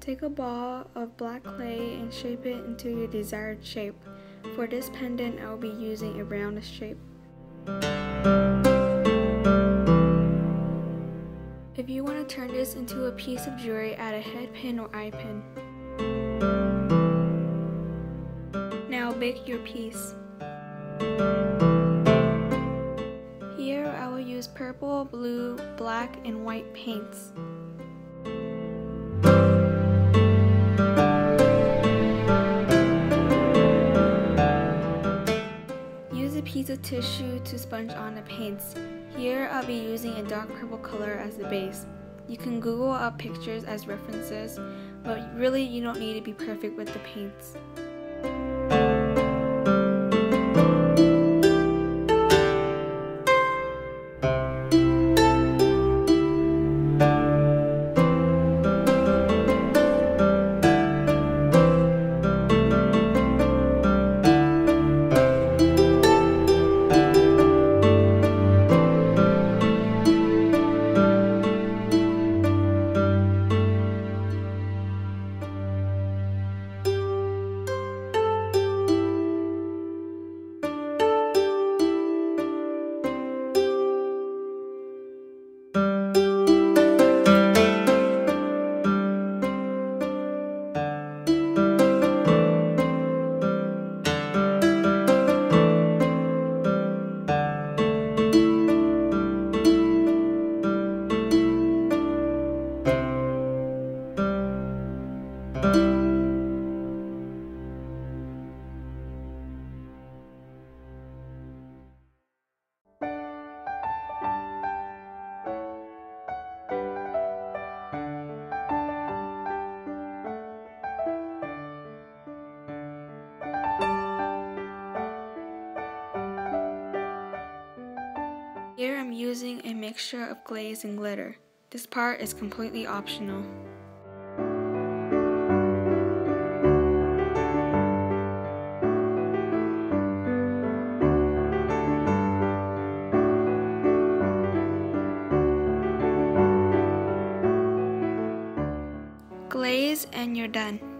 Take a ball of black clay and shape it into your desired shape. For this pendant, I will be using a rounded shape. If you want to turn this into a piece of jewelry, add a head pin or eye pin. Now bake your piece. Here I will use purple, blue, black, and white paints. Use a piece of tissue to sponge on the paints. Here I'll be using a dark purple color as the base. You can Google up pictures as references, but really you don't need to be perfect with the paints. Here I'm using a mixture of glaze and glitter. This part is completely optional. Glaze and you're done.